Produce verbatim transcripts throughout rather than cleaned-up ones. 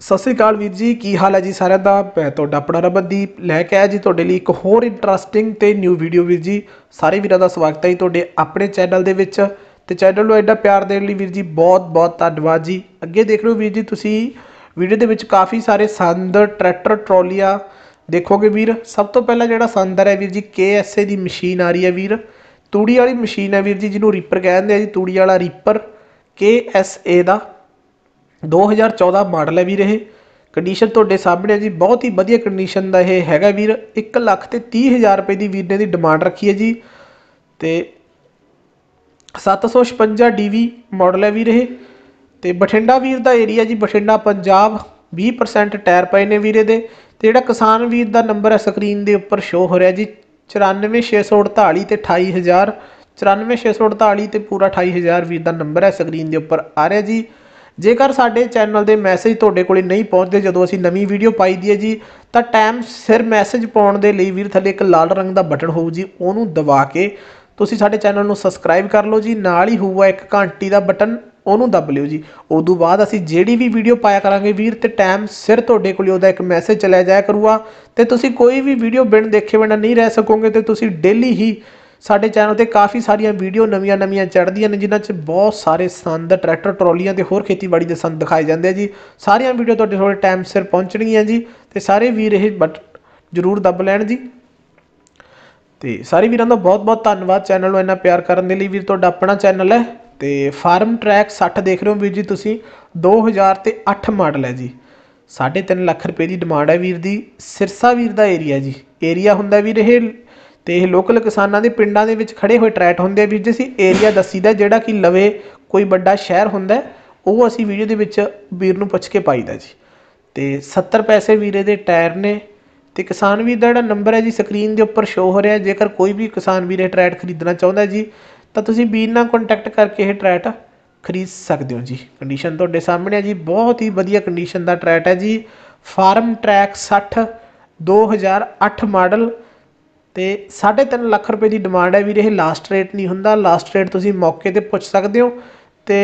सत श्री अकाल वीर जी, की हाल है जी सारिਆਂ ਦਾ। मैं ਤੁਹਾਡਾ ਆਪਣਾ ਰਮਨਦੀਪ ਲੈ ਕੇ ਆਇਆ ਜੀ ਤੁਹਾਡੇ ਲਈ ਇੱਕ ਹੋਰ ਇੰਟਰਸਟਿੰਗ ਤੇ ਨਿਊ ਵੀਡੀਓ। ਵੀਰ ਜੀ ਸਾਰੇ ਵੀਰਾਂ ਦਾ ਸਵਾਗਤ ਹੈ ਜੀ ਤੁਹਾਡੇ ਆਪਣੇ ਚੈਨਲ ਦੇ ਵਿੱਚ। ਤੇ ਚੈਨਲ ਨੂੰ ਐਡਾ ਪਿਆਰ ਦੇਣ ਲਈ ਵੀਰ ਜੀ ਬਹੁਤ ਬਹੁਤ ਧੰਨਵਾਦ ਜੀ। ਅੱਗੇ ਦੇਖ ਰਹੇ ਹੋ ਵੀਰ ਜੀ ਤੁਸੀਂ ਵੀਡੀਓ ਦੇ ਵਿੱਚ ਕਾਫੀ ਸਾਰੇ ਸੰਦ, ਟਰੈਕਟਰ, ਟਰੋਲੀਆਂ ਦੇਖੋਗੇ ਵੀਰ। ਸਭ ਤੋਂ ਪਹਿਲਾਂ ਜਿਹੜਾ ਸੰਦ ਹੈ ਵੀਰ ਜੀ K S A the machine ਆ ਰਹੀ ਹੈ ਵੀਰ, ਤੂੜੀ ਵਾਲੀ ਮਸ਼ੀਨ ਹੈ ਵੀਰ ਜੀ, ਜਿਹਨੂੰ ਰੀਪਰ ਕਹਿੰਦੇ ਆ ਜੀ, ਤੂੜੀ ਵਾਲਾ ਰੀਪਰ ਕੇ ਐਸ ਏ ਦਾ दो हज़ार चौदह मॉडल है वीर। ये कंडीशन तुहाडे सामने जी, बहुत ही वधिया कंडीशन का यह हैगा वीर। एक लख ते तीह हज़ार रुपये की वीर ने दी डिमांड रखी है जी। तो सत्त सौ छपंजा डी वी मॉडल है वीर। ये तो बठिंडा वीर का एरिया जी, बठिंडा पंजाब। बीस परसेंट टायर पे ने वीर दे। तो जोड़ा किसान वीर का नंबर है स्क्रीन के उपर शो हो रहा जी, चौरानवे छे सौ अड़ताली तो अठाई हज़ार चौरानवे छे सौ अड़ताली तो पूरा अठाई हज़ार वीर का नंबर है स्क्रीन के उपर आ रहा जी। जेकर साडे चैनल के मैसेज तुहाडे कोल नहीं पहुँचते जो असीं नवीं वीडियो पाई दी है जी, तो टाइम सिर मैसेज पाउण दे लई वीर थल्ले एक लाल रंग का बटन होऊ जी, उहनूं दबा के तुसीं साडे चैनल नूं सबसक्राइब कर लो जी। नाल ही होऊगा एक घंटी का बटन, उहनूं दब लिओ जी। उदों बाद असीं जिहड़ी भी वीडियो पाया करांगे वीर, ते टाइम सिर तुहाडे कोल उहदा एक मैसेज चलिया जाया करूगा। ते तुसीं कोई भी वीडियो बिन देखे बिना नहीं रह सकोगे। तो तुसीं डेली ही साडे चैनल ते काफ़ी सारिया वीडियो नवीं नवीं चढ़दियां ने, जिन्हां च बहुत सारे संद, ट्रैक्टर, ट्रॉलियां ते होर खेतीबाड़ी के संद दिखाए जाते हैं जी। सारिया वीडियो तुहाडे थोड़े टाइम सिर पहुँचणगियां जी। तो सारे वीर ये बट जरूर दब लैण जी। तो सारे वीरां दा बहुत बहुत धन्नवाद चैनल नूं इन्ना प्यार करन दे लई। वीर तुहाडा अपना चैनल है। तो फार्म ट्रैक सठ देख रहे हो वीर जी तुसीं, दो हज़ार ते अठ मॉडल है जी। साढ़े तीन लख रुपये की डिमांड है वीर दी। सिरसा वीर का एरिया जी, एरिया हुंदा वीर ये। तो यह लोकल किसानों के पिंडों के खड़े हुए ट्रैट होंगे वीर जी। असीं एरिया दसीदा जोड़ा कि लवे कोई बड़ा शहर होंदा, वो असीं वीडियो के विच वीर नूं पुछ के पाईदा जी। तो सत्तर पैसे वीरे दे टायर ने। तो किसान वीर का जोड़ा नंबर है जी स्क्रीन के उपर शो हो रहा है। जेकर कोई भी किसान वीर ट्रैट खरीदना चाहता जी, तो तुसीं वीर नाल कॉन्टैक्ट करके यह ट्रैट खरीद सकते हो जी। कंडीशन तुहाडे सामने है जी, बहुत ही वधिया कंडीशन का ट्रैट है जी। फार्म ट्रैक सठ दो हज़ार अठ मॉडल। तो साढ़े तीन लख रुपये की डिमांड है वीर। ये लास्ट रेट नहीं होंदा, लास्ट रेट तुसीं मौके पर पुछ सकते हो। तो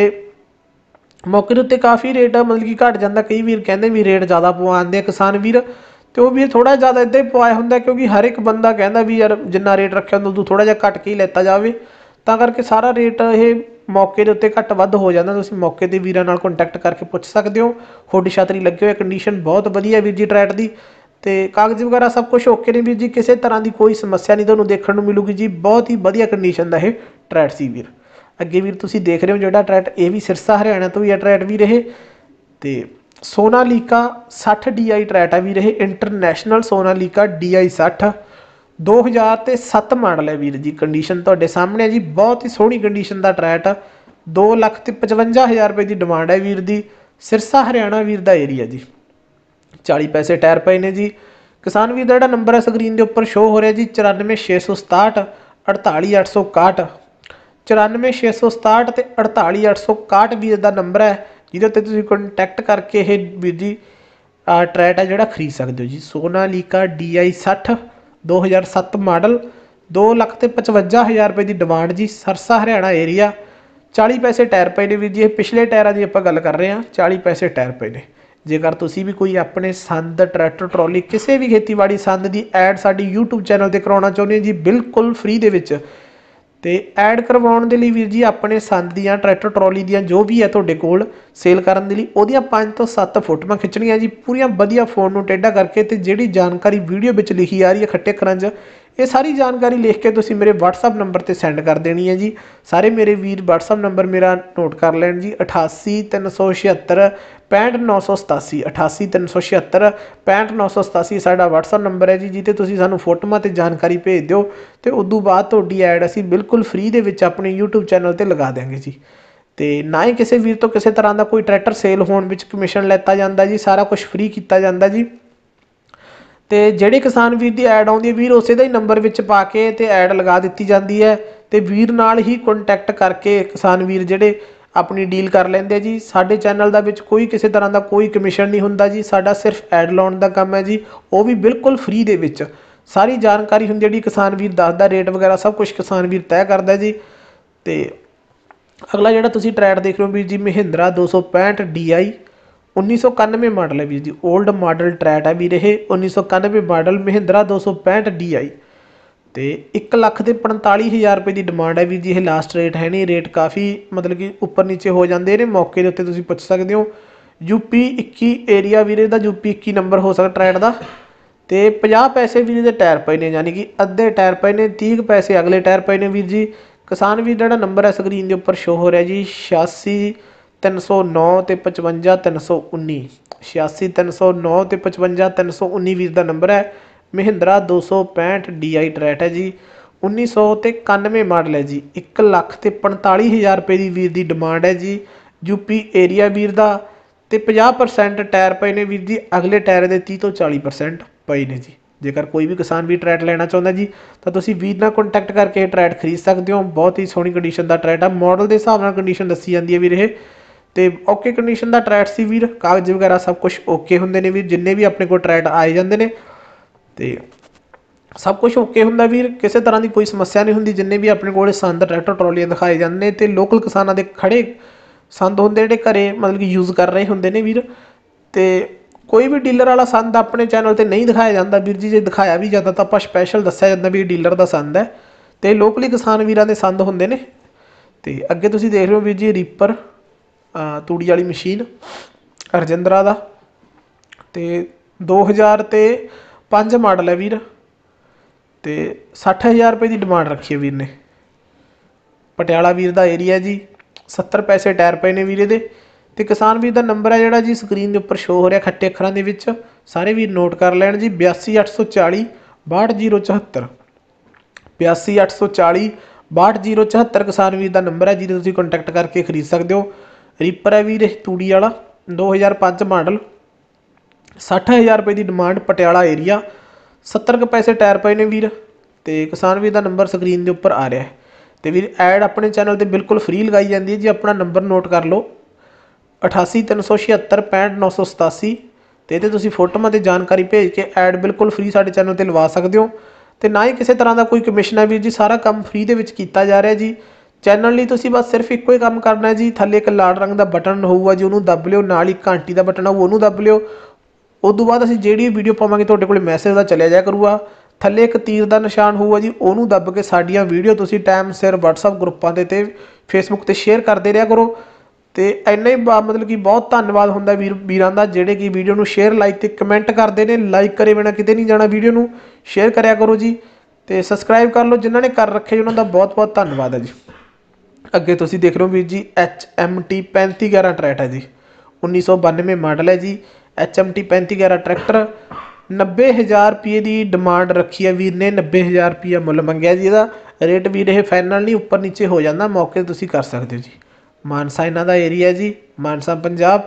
मौके के उत्ते काफ़ी रेट मतलब कि घट जाता। कई वीर कहते भी रेट ज़्यादा पवाते किसान वीर, तो वह वीर थोड़ा ज़्यादा इदा ही पवाया होंगे, क्योंकि हर एक बंदा कहता भी यार जिन्ना रेट रखा होंगे उदों थोड़ा जिहा घट के ही लैता जाए। तां करके सारा रेट ये मौके के उत्ते घट वध हो जाता। तुसीं मौके पर वीरां नाल कॉन्टैक्ट करके पुछ सकते हो। हुड छतरी लगे हुए, कंडीशन बहुत वधिया वीर जी ट्रैट की। तो कागज़ वगैरह सब कुछ ओके ने वीर जी, किसी तरह की कोई समस्या नहीं तुहानूं देखण नूं मिलूगी जी। बहुत ही वधिया कंडीशन का यह ट्रैट सी वीर। अगे वीर तुसीं देख रहे हो जोड़ा ट्रैट, ये भी सिरसा हरियाणा तो ही है ट्रैट वीर। ये तो सोनालीका सठ डी आई ट्रैट है वीर। ये इंटरनैशनल सोनालीका डी आई सठ दो हज़ार ते सत्त मॉडल है वीर जी। कंडीशन तुहाडे सामने है जी, बहुत ही सोहनी कंडीशन का ट्रैट। दो लख ते पचवंजा हज़ार रुपये की डिमांड है वीर की। सिरसा हरियाणा वीर का एरिया जी। चाली पैसे टायर पे ने जी। किसान वीर का जोड़ा नंबर है स्क्रीन के उपर शो हो रहा जी, चौरानवे छे सौ सताहठ अड़ताली अठ सौ इकाहठ चौरानवे छे सौ सताहठ तो अड़ताली अठ सौ इकाहठ वीर का नंबर है, जिहदे उत्ते तुसीं कॉन्टैक्ट करके ये वीर जी ट्रैट है जोड़ा खरीद सकते हो जी। सोनालीका डी आई सठ दो हज़ार सत्त मॉडल, दो लख ते पचवंजा हज़ार रुपये की डिमांड जी। सरसा हरियाणा एरिया। चाली पैसे टायर पे ने वीर जी। पिछले टायरों की आपां गल कर रहे हैं, चाली पैसे टायर पे ने। जेकर तुसी भी कोई अपने संद, ट्रैक्टर, ट्रॉली किसी भी खेतीबाड़ी संद की ऐड साडी यूट्यूब चैनल पर करवाना चाहुंदे हो जी, बिल्कुल फ्री दे विच। तो ऐड करवाउण दे लई वीर जी अपने संद दियां, ट्रैक्टर, ट्रॉली दियां जो भी है तुहाडे कोल सेल करन दे लई ओहदियां पांच तो सत्त फोटोआं खिच्चणियां जी, पूरियां वधिया फोन नूं टेढ़ा करके। तो जिहड़ी जानकारी वीडियो विच लिखी आ रही है खट्टे अक्षरां च, ये सारी जानकारी लिख के तुसीं मेरे व्हाट्सअप नंबर पर सेंड कर देनी है जी। सारे मेरे वीर व्हाट्सअप नंबर मेरा नोट कर लैण जी, अठासी तीन सौ छिहत्तर पैंठ नौ सौ सतासी अठासी तीन सौ छिहत्तर पैंठ नौ सौ सतासी साडा व्हाट्सअप नंबर है जी, जिते तुसीं सानूं फोटोआं ते जानकारी भेज दिओ। तो उदों बाद तुहाडी ऐड असीं बिल्कुल फ्री दे विच अपने यूट्यूब चैनल ते लगा देंगे जी। तो ना ही किसी वीर तो किसी तरह का कोई ट्रैक्टर सेल होने विच कमीशन लैता जाता जी, सारा कुछ फ्री किया जाता जी। तो ਜਿਹੜੇ किसान वीर की ऐड आउंदी है वीर उसे ਦਾ ही नंबर विच पा के ते ऐड लगा दी जाती है। तो वीर नाल ही कॉन्टैक्ट करके किसान वीर ਜਿਹੜੇ अपनी डील कर लेंदे जी। साडे चैनल दा विच कोई किसी तरह का कोई कमीशन नहीं हुंदा जी, साडा सिर्फ ऐड लाउण दा काम है जी, वो भी बिल्कुल फ्री दे विच। सारी जानकारी हुंदी जिहड़ी किसान वीर दसदा, रेट वगैरह सब कुछ किसान वीर तय करदा जी। तो अगला जिहड़ा तुसीं ट्रैट देख रहे हो वीर जी, महिंद्रा दो सौ पैंठ डी आई उन्नीस सौ इक्यानवे मॉडल है वीर जी, ओल्ड मॉडल ट्रैट है वीर ये उन्नीस सौ इक्यानवे मॉडल महिंद्रा दो सौ पैंठ डी आई। तो एक लख के पंताली हज़ार रुपये की डिमांड है वीर जी, ये लास्ट रेट है नहीं, रेट काफ़ी मतलब कि उपर नीचे हो जाते हैं, मौके के उत्ते तुसीं पुछ सकते हो। यूपी इक्की एरिया वीरे का, यूपी इक्की नंबर हो सकता ट्रैट का। तो पचास पैसे वीर दे टायर पे ने, यानी कि अद्धे टायर पे ने, तीह पैसे अगले टायर पे ने वीर जी। किसान वीर का नंबर है स्क्रीन के उपर शो हो रहा जी छियासी तीन सौ नौ तो पचवंजा तीन सौ उन्नी, छियासी तीन सौ नौ तो पचवंजा तीन सौ उन्नी वीर का नंबर है। महिंद्रा दो सौ पैंठ डी आई ट्रैट है जी, उन्नीस सौ तो इक्यानवे मॉडल है जी, एक लख तो पंताली हज़ार रुपये की वीर की डिमांड है जी। यूपी एरिया वीर का, तो पचास परसेंट टायर पे ने वीर जी, अगले टायर के तीह तो चाली परसेंट पे ने जी। जेकर कोई भी किसान भी ट्रैट लेना चाहता जी तो तुसीं वीर नाल कॉन्टैक्ट करके ट्रैट खरीद सकते हो। बहुत ही सोहनी कंडीशन का ट्रैट है, मॉडल के हिसाब नाल कंडीशन दसी जाती है वीर ये। तो ओके कंडीशन का ट्रैट सी वीर, कागज वगैरह सब कुछ ओके होंगे ने वीर, जिन्ने भी अपने को ट्रैट आए जाते हैं तो सब कुछ ओके होंगे वीर, किसी तरह की कोई समस्या नहीं होंगी। जिन्ने भी अपने को संद ट्रैक्टर ट्रॉलियां दिखाए जाते हैं तो लोकल किसानों के खड़े संद होंगे जिहड़े घरे मतलब कि यूज़ कर रहे होंगे ने वीर। तो कोई भी डीलर वाला संद अपने चैनल पर नहीं दिखाया जाता वीर जी, जो दिखाया भी जाता तो आप स्पैशल दस्या जाता भी डीलर का संद है। तो लोकली किसान वीरां दे संद होंगे ने। तो अगे तुसीं देख रहे हो वीर जी रीपर तूड़ी वाली मशीन रजिंद्रा का, तो दो हज़ार तो पाँच मॉडल है वीर। तो सठ हज़ार रुपये की डिमांड रखी है वीर ने। पटियाला वीर का एरिया जी, सत्तर पैसे टायर पे ने वीर दे। तो किसान वीर का नंबर है जोड़ा जी स्क्रीन के उपर शो हो रहा खट्टे अखरां दे विच, सारे वीर नोट कर लैन जी बयासी अठ सौ चाली बाहठ जीरो चौहत्तर, बयासी अठ सौ चाली बाहठ जीरो चौहत्तर किसान वीर का नंबर है जिसे तुसीं कॉन्टैक्ट करके खरीद सकते हो। रीपर है वीर तूड़ी वाला दो हज़ार पाँच मॉडल, सठ हज़ार रुपये की डिमांड, पटियाला एरिया, सत्तर क पैसे टायर पे ने वीर। तो किसान वीर का नंबर स्क्रीन के उपर आ रहा है। तो वीर ऐड अपने चैनल पर बिल्कुल फ्री लगाई जाती है जी, अपना नंबर नोट कर लो अठासी तीन सौ छिहत्तर पैंठ नौ सौ सतासी। तो ये तुम फोटोआं की जानकारी भेज के ऐड बिल्कुल फ्री साढ़े चैनल पर लवा सकते हो। तो ना ही किसी तरह का कोई कमीशन है वीर जी, सारा काम फ्री के किया जा रहा जी। चैनल लिए तुम बस सिर्फ एको ही काम करना है जी, थले एक लाल रंग का बटन होगा जी, उन्होंने दब लियो, नाल ही घंटी का बटन होगा उन्होंने दब लियो। उदों बाद असीं जिहड़ी वीडियो पावांगे तुहाडे कोल मैसेज का चलिया जाया करूगा, थले एक तीर का निशान होगा जी, उन्होंने दब के साडियां वीडियो तुसीं टाइम सिर वट्सअप ग्रुपों के ते फेसबुक पर शेयर करते रहा करो। तो इन्ना ही मतलब कि बहुत धन्यवाद होंदा वीर वीरां दा जिहड़े कि वीडियो नूं शेयर लाइक ते कमेंट करते हैं। लाइक करे बिना किते नहीं जाना, वीडियो नूं शेयर करा करो जी। तो सबसक्राइब कर लो जिन्होंने कर रखे जी, उन्होंने बहुत बहुत धन्यवाद है जी। अगे तुसीं देख रहे हो वीर जी एच एम टी पैंती ग्यारह ट्रैट है जी, उन्नीस सौ बानवे मॉडल है जी। एच एम टी पैंती ग्यारह ट्रैक्टर नब्बे हज़ार रुपये की डिमांड रखी है वीर ने, नब्बे हज़ार रुपया मुल मंगया जी। इसका रेट वीर ये फाइनल नहीं, उपर नीचे हो जाता, मौके तुसीं कर सकते हो जी। मानसा इन्हों का एरिया जी, मानसा पंजाब।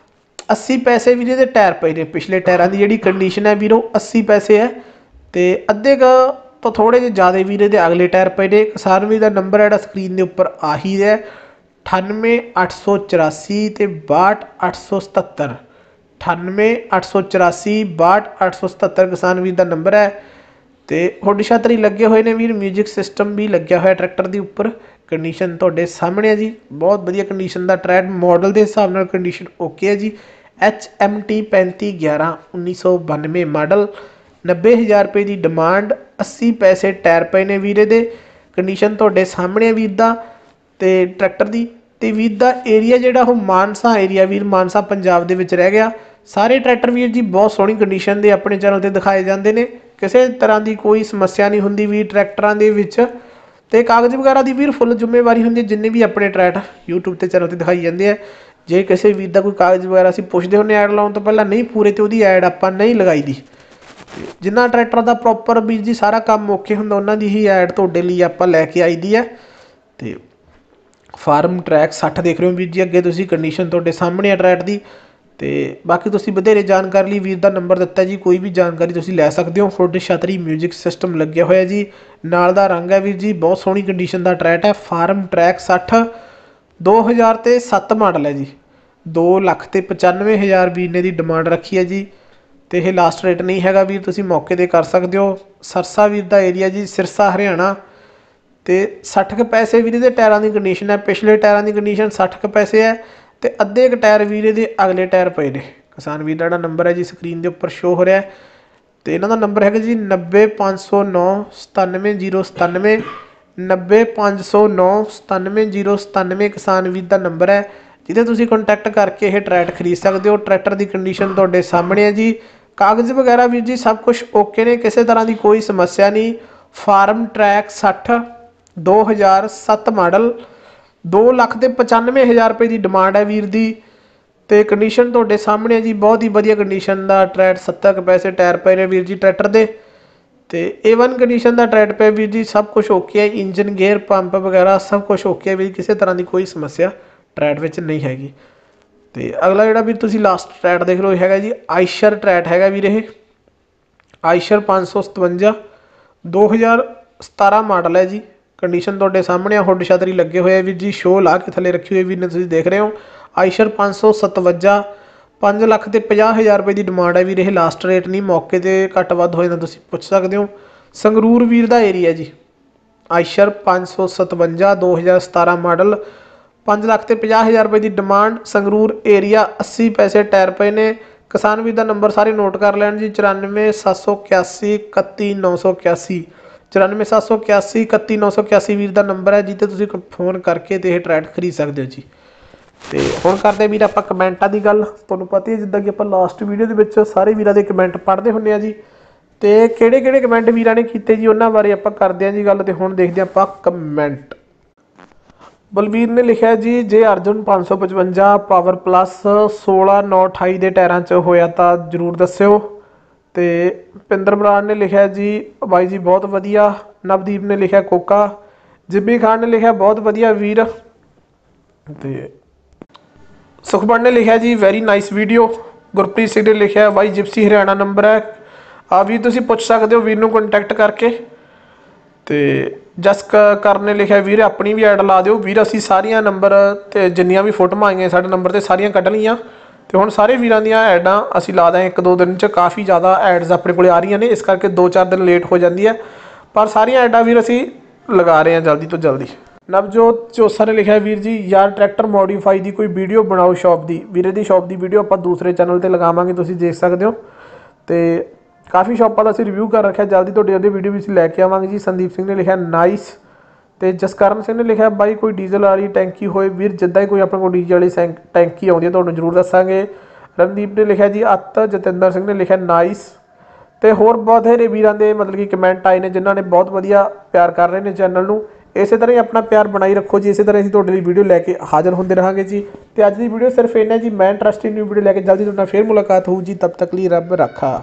अस्सी पैसे वीर ये टायर पे ने, पिछले टायरों की जी कंडीशन है वीरो अस्सी पैसे है। तो अद्धे का तो थोड़े जे ज़्यादा वीर ये अगले टायर पे ने। किसान वीर का नंबर है स्क्रीन के उपर आ ही है अठानवे अठ सौ चौरासी तो बाहठ अठ सौ सतहत्तर, अठानवे अठ सौ चौरासी बाहठ अठ सौ सतहत्तर किसान वीर का नंबर है। तो हुड छातरी लगे हुए ने वीर, म्यूजिक सिस्टम भी लग्या हुआ ट्रैक्टर के उपर। कंडीशन तुहाडे सामने है जी, बहुत वधिया कंडीशन का ट्रैक, मॉडल के हिसाब नाल कंडीशन ओके है जी। एच एम टी पैंती ग्यारह उन्नीस सौ बानवे मॉडल, नब्बे हज़ार रुपये की डिमांड, अस्सी पैसे टायर पे ने वीरे दे। कंडीशन तुहाडे सामने है वीर दा ते ट्रैक्टर की। तो वीर का एरिया जोड़ा वो मानसा एरिया वीर, मानसा पंजाब दे विच रह गया। सारे ट्रैक्टर वीर जी बहुत सोहनी कंडीशन के अपने चैनल पर दिखाए जाते हैं, किसी तरह की कोई समस्या नहीं होंगी वीर ट्रैक्टरों के विच। तो कागज वगैरह की वीर फुल जिम्मेवारी होंगी, जिन्ने भी अपने ट्रैट यूट्यूब के चैनल पर दिखाई जाते हैं। जे किसी वीर का कोई कागज वगैरह असीं पुछदे होंगे ऐड लाने तो पहला नहीं पूरे, तो वो ऐड आपां नहीं लगाई दी। जिन्ना ट्रैक्टर का प्रॉपर वीर जी सारा काम ओके होंदा, उन्हां दी ही ऐड तुहाडे लई आपां लैके आई दी है। तो फार्म ट्रैक सठ देख रहे हो वीर जी, अगे तुसीं कंडीशन तुहाडे सामने है ट्रैक की। तो बाकी तुसीं वधेरे जानकारी लई वीर का नंबर दिता जी, कोई भी जानकारी तुसीं लै सकते हो। फुड छतरी म्यूजिक सिस्टम लग्या होया जी, नाल दा रंग है वीर जी, बहुत सोहनी कंडीशन का ट्रैक है। फार्म ट्रैक सठ दो हज़ार तो सत्त मॉडल है जी, दो लख तो पचानवे हज़ार वीर ने दी डिमांड रखी है जी। तो यह लास्ट रेट नहीं है वीर, तुसीं मौके पर कर सकते हो। सरसा वीर का एरिया जी, सिरसा हरियाणा। तो सठ क पैसे वीर दे टायरों की कंडीशन है, पिछले टायरों की कंडीशन सठ क पैसे है। ਤੇ ਅੱਧੇ ਕੁ ਟਾਇਰ ਵੀਰੇ ਦੇ ਅਗਲੇ ਟਾਇਰ ਪਏ ਨੇ। ਕਿਸਾਨ ਵੀਰ ਦਾ ਜਿਹੜਾ ਨੰਬਰ ਹੈ ਜੀ ਸਕਰੀਨ ਦੇ ਉੱਪਰ ਸ਼ੋ ਹੋ ਰਿਹਾ ਤੇ ਇਹਨਾਂ ਦਾ ਨੰਬਰ ਹੈਗਾ ਜੀ ਨੱਬੇ ਪੰਜ ਸੌ ਨੌ ਸਤਾਨਵੇਂ ਜੀਰੋ ਸਤਾਨਵੇਂ ਨੱਬੇ ਪੰਜ ਸੌ ਨੌ ਸਤਾਨਵੇਂ ਜੀਰੋ ਸਤਾਨਵੇਂ ਕਿਸਾਨ ਵੀਰ ਦਾ ਨੰਬਰ ਹੈ, ਜਿਹਦੇ ਤੁਸੀਂ ਕੰਟੈਕਟ ਕਰਕੇ ਇਹ ਟਰੈਕਟਰ ਖਰੀਦ ਸਕਦੇ ਹੋ। ਟਰੈਕਟਰ ਦੀ ਕੰਡੀਸ਼ਨ ਤੁਹਾਡੇ ਸਾਹਮਣੇ ਹੈ ਜੀ। ਕਾਗਜ਼ ਵਗੈਰਾ ਵੀਰ ਜੀ ਸਭ ਕੁਝ ਓਕੇ ਨੇ, ਕਿਸੇ ਤਰ੍ਹਾਂ ਦੀ ਕੋਈ ਸਮੱਸਿਆ ਨਹੀਂ। ਫਾਰਮ ਟਰੈਕ ਸੱਠ ਦੋ ਹਜ਼ਾਰ ਸੱਤ ਮਾਡਲ ਦੋ ਲੱਖ ਤੇ ਪਚਾਨਵੇਂ ਹਜ਼ਾਰ ਰੁਪਏ ਦੀ ਡਿਮਾਂਡ ਹੈ ਵੀਰ ਦੀ। ਤੇ ਕੰਡੀਸ਼ਨ ਤੁਹਾਡੇ ਸਾਹਮਣੇ ਹੈ ਜੀ, ਬਹੁਤ ਹੀ ਵਧੀਆ ਕੰਡੀਸ਼ਨ ਦਾ ਟਰੈਕਟਰ। ਸੱਤਰ ਕੁ ਪੈਸੇ ਟਾਇਰ ਪਏ ਨੇ ਵੀਰ ਜੀ ਟਰੈਕਟਰ ਦੇ ਤੇ ਏ ਵਨ ਕੰਡੀਸ਼ਨ ਦਾ ਟਰੈਕਟਰ ਪਿਆ ਵੀਰ ਜੀ। ਸਭ ਕੁਝ ਓਕੇ ਹੈ, ਇੰਜਨ ਗੇਅਰ ਪੰਪ ਵਗੈਰਾ ਸਭ ਕੁਝ ਓਕੇ ਹੈ ਵੀਰ, ਕਿਸੇ ਤਰ੍ਹਾਂ ਦੀ ਕੋਈ ਸਮੱਸਿਆ ਟਰੈਕਟਰ ਵਿੱਚ ਨਹੀਂ ਹੈਗੀ। ਤੇ ਅਗਲਾ ਜਿਹੜਾ ਵੀ ਤੁਸੀਂ ਲਾਸਟ ਟਰੈਕਟਰ ਦੇਖ ਲਓ ਹੈਗਾ ਜੀ ਆਇਸ਼ਰ ਟਰੈਕਟਰ ਹੈਗਾ ਵੀਰ। ਇਹ ਆਇਸ਼ਰ ਪੰਜ ਸੌ ਸਤਵੰਜਾ ਦੋ ਹਜ਼ਾਰ ਸਤਾਰਾਂ ਮਾਡਲ ਹੈ ਜੀ। ਕੰਡੀਸ਼ਨ ਤੁਹਾਡੇ ਸਾਹਮਣੇ ਆ, ਹੁੱਡ ਛਤਰੀ ਲੱਗੇ ਹੋਏ ਆ ਵੀਰ ਜੀ, ਸ਼ੋਅ ਲਾ ਕੇ ਥੱਲੇ ਰੱਖੀ ਹੋਈ ਵੀਰ ਨੇ, ਤੁਸੀਂ ਦੇਖ ਰਹੇ ਹੋ। ਆਇਸ਼ਰ ਪੰਜ ਸੌ ਸਤਵੰਜਾ ਪੰਜ ਲੱਖ ਤੇ ਪੰਜਾਹ ਹਜ਼ਾਰ ਰੁਪਏ ਦੀ ਡਿਮਾਂਡ ਹੈ ਵੀਰ। ਇਹ ਲਾਸਟ ਰੇਟ ਨਹੀਂ, ਮੌਕੇ 'ਤੇ ਘੱਟ ਵੱਧ ਹੋ ਜਾਂਦਾ, ਤੁਸੀਂ ਪੁੱਛ ਸਕਦੇ ਹੋ। ਸੰਗਰੂਰ ਵੀਰ ਦਾ ਏਰੀਆ ਜੀ। ਆਇਸ਼ਰ ਪੰਜ ਸੌ ਸਤਵੰਜਾ ਦੋ ਹਜ਼ਾਰ ਸਤਾਰਾਂ ਮਾਡਲ ਪੰਜ ਲੱਖ ਤੇ ਪੰਜਾਹ ਹਜ਼ਾਰ ਰੁਪਏ ਦੀ ਡਿਮਾਂਡ, ਸੰਗਰੂਰ ਏਰੀਆ, ਅੱਸੀ ਪੈਸੇ ਟਾਇਰ ਪਏ ਨੇ। ਕਿਸਾਨ ਵੀਰ ਦਾ ਨੰਬਰ ਸਾਰੇ ਨੋਟ ਕਰ ਲੈਣ ਜੀ, ਚੁਰਾਨਵੇਂ ਸੱਤ ਸੌ ਇਕਿਆਸੀ ਇਕੱਤੀ ਨੌ ਸੌ ਇਕਿਆਸੀ ਚੁਰਾਨਵੇਂ ਸੱਤ ਸੌ ਇਕਿਆਸੀ ਇਕੱਤੀ ਨੌ ਸੌ ਇਕਿਆਸੀ ਵੀਰ ਦਾ ਨੰਬਰ ਹੈ, ਜਿੱਥੇ ਤੁਸੀਂ ਫੋਨ ਕਰਕੇ ਤੇ ਇਹ ਟਰੈਕਟਰ ਖਰੀਦ ਸਕਦੇ ਹੋ ਜੀ। ਤੇ ਹੁਣ ਕਰਦੇ ਵੀਰ ਆਪਾਂ ਕਮੈਂਟਾਂ ਦੀ ਗੱਲ। ਤੁਹਾਨੂੰ ਪਤਾ ਹੀ ਹੈ ਜਿੱਦਾਂ ਕਿ ਆਪਾਂ ਲਾਸਟ ਵੀਡੀਓ ਦੇ ਵਿੱਚ ਸਾਰੇ ਵੀਰਾਂ ਦੇ ਕਮੈਂਟ ਪੜ੍ਹਦੇ ਹੁੰਦੇ ਹਾਂ ਜੀ, ਤੇ ਕਿਹੜੇ ਕਿਹੜੇ ਕਮੈਂਟ ਵੀਰਾਂ ਨੇ ਕੀਤੇ ਜੀ ਉਹਨਾਂ ਬਾਰੇ ਆਪਾਂ ਕਰਦੇ ਹਾਂ ਜੀ ਗੱਲ। ਤੇ ਹੁਣ ਦੇਖਦੇ ਹਾਂ ਆਪਾਂ ਕਮੈਂਟ। ਬਲਵੀਰ ਨੇ ਲਿਖਿਆ ਜੀ ਜੇ ਅਰਜੁਨ ਪੰਜ ਸੌ ਪਚਵੰਜਾ ਪਾਵਰ ਪਲੱਸ ਸੋਲਾਂ ਨੌ ਅਠਾਈ ਦੇ ਟਾਇਰਾਂ 'ਚ ਹੋਇਆ ਤਾਂ ਜ਼ਰੂਰ ਦੱਸਿਓ। ਤੇ ਪਿੰਦਰ ਬਰਾੜ ਨੇ ਲਿਖਿਆ ਜੀ ਬਾਈ ਜੀ ਬਹੁਤ ਵਧੀਆ। ਨਵਦੀਪ ਨੇ ਲਿਖਿਆ ਕੋਕਾ। ਜਿੰਮੀ ਖਾਨ ਨੇ ਲਿਖਿਆ ਬਹੁਤ ਵਧੀਆ ਵੀਰ। ਤੇ ਸੁਖਬਨ ਨੇ ਲਿਖਿਆ ਜੀ very nice video. Gurpreet Singh ਨੇ ਲਿਖਿਆ ਬਾਈ ਜਿਪਸੀ ਹਰਿਆਣਾ ਨੰਬਰ ਹੈ, ਆ ਵੀ ਤੁਸੀਂ ਪੁੱਛ ਸਕਦੇ ਹੋ ਵੀਰ ਨੂੰ ਕੰਟੈਕਟ ਕਰਕੇ। ਤੇ ਜਸ ਕਰਨ ਨੇ ਲਿਖਿਆ ਵੀਰ ਆਪਣੀ ਵੀ ਐਡ ਲਾ ਦਿਓ ਵੀਰ, ਅਸੀਂ ਸਾਰੀਆਂ ਨੰਬਰ ਤੇ ਜਿੰਨੀਆਂ ਵੀ ਫੋਟੋਆਂ ਆਈਆਂ ਸਾਡੇ ਨੰਬਰ ਤੇ ਸਾਰੀਆਂ ਕੱਢ ਲਈਆਂ ਤੇ ਹੁਣ ਸਾਰੇ ਵੀਰਾਂ ਦੀਆਂ ਐਡਾਂ ਅਸੀਂ ਲਾ ਦਾਂਗੇ ਇੱਕ ਦੋ ਦਿਨ 'ਚ। ਕਾਫੀ ਜ਼ਿਆਦਾ ਐਡਸ ਆਪਣੇ ਕੋਲ ਆ ਰਹੀਆਂ ਨੇ, ਇਸ ਕਰਕੇ ਦੋ ਚਾਰ ਦਿਨ ਲੇਟ ਹੋ ਜਾਂਦੀ ਹੈ, ਪਰ ਸਾਰੀਆਂ ਐਡਾਂ ਵੀਰ ਅਸੀਂ ਲਗਾ ਰਹੇ ਹਾਂ ਜਲਦੀ ਤੋਂ ਜਲਦੀ। ਨਵਜੋਤ ਚੋਸਾ ਨੇ ਲਿਖਿਆ ਵੀਰ ਜੀ ਯਾਰ ਟਰੈਕਟਰ ਮੋਡੀਫਾਈ ਦੀ ਕੋਈ ਵੀਡੀਓ ਬਣਾਓ ਸ਼ੌਪ ਦੀ। ਵੀਰੇ ਦੀ ਸ਼ੌਪ ਦੀ ਵੀਡੀਓ ਆਪਾਂ ਦੂਸਰੇ ਚੈਨਲ 'ਤੇ ਲਗਾਵਾਂਗੇ, ਤੁਸੀਂ ਦੇਖ ਸਕਦੇ ਹੋ। ਤੇ ਕਾਫੀ ਸ਼ੌਪਾਂ ਦਾ ਅਸੀਂ ਰਿਵਿਊ ਕਰ ਰੱਖਿਆ, ਜਲਦੀ ਤੁਹਾਡੀ ਉਹਦੀ ਵੀਡੀਓ ਵੀ ਅਸੀਂ ਲੈ ਕੇ ਆਵਾਂਗੇ ਜੀ। ਸੰਦੀਪ ਸਿੰਘ ਨੇ ਲਿਖਿਆ ਨਾਈਸ। ਤੇ ਜਸਕਰਨ ਸਿੰਘ ਨੇ ਲਿਖਿਆ ਬਾਈ ਕੋਈ ਡੀਜ਼ਲ ਵਾਲੀ ਟੈਂਕੀ ਹੋਏ ਵੀਰ, ਜਿੱਦਾਂ ਹੀ ਕੋਈ ਆਪਣੇ ਕੋਲ ਡੀਜ਼ਲ ਵਾਲੀ ਸੈਂ ਟੈਂਕੀ ਆਉਂਦੀ ਹੈ ਤੁਹਾਨੂੰ ਜ਼ਰੂਰ ਦੱਸਾਂਗੇ। ਰਣਦੀਪ ਨੇ ਲਿਖਿਆ ਜੀ ਅੱਤ। ਜਤਿੰਦਰ ਸਿੰਘ ਨੇ ਲਿਖਿਆ ਨਾਈਸ। ਤੇ ਹੋਰ ਬਥੇਰੇ ਵੀਰਾਂ ਦੇ ਮਤਲਬ ਕਿ ਕਮੈਂਟ ਆਏ ਨੇ ਜਿਨ੍ਹਾਂ ਨੇ ਬਹੁਤ ਵਧੀਆ ਪਿਆਰ ਕਰ ਰਹੇ ਨੇ ਚੈਨਲ ਨੂੰ। ਇਸੇ ਤਰ੍ਹਾਂ ਹੀ ਆਪਣਾ ਪਿਆਰ ਬਣਾਈ ਰੱਖੋ ਜੀ, ਇਸੇ ਤਰ੍ਹਾਂ ਅਸੀਂ ਤੁਹਾਡੇ ਲਈ ਵੀਡੀਓ ਲੈ ਕੇ ਹਾਜ਼ਰ ਹੁੰਦੇ ਰਹਾਂਗੇ ਜੀ। ਤੇ ਅੱਜ ਦੀ ਵੀਡੀਓ ਸਿਰਫ ਇੰਨਾ ਜੀ। ਮੈਂ ਇੰਟਰਸਟਿੰਗ ਨਿਊ ਵੀਡੀਓ ਲੈ ਕੇ ਜਲਦੀ ਤੁਹਾਡੇ ਨਾਲ ਫਿਰ ਮੁਲਾਕਾਤ ਹੋਊ ਜੀ, ਤਬ ਤੱਕ ਲਈ ਰੱਬ ਰਾਖਾ।